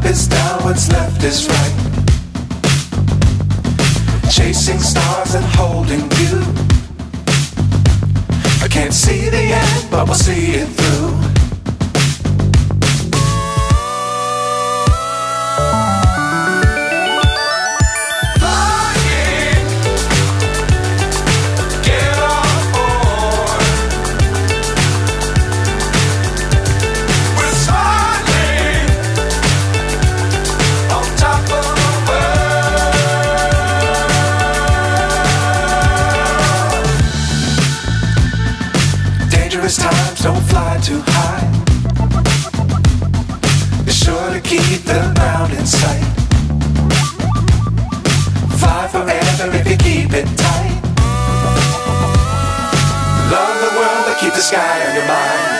is down, what's left is right. Chasing stars and holding you. I can't see the end, but we'll see it through. Dangerous times, don't fly too high. Be sure to keep the ground in sight. Fly forever if you keep it tight. Love the world, but keep the sky on your mind.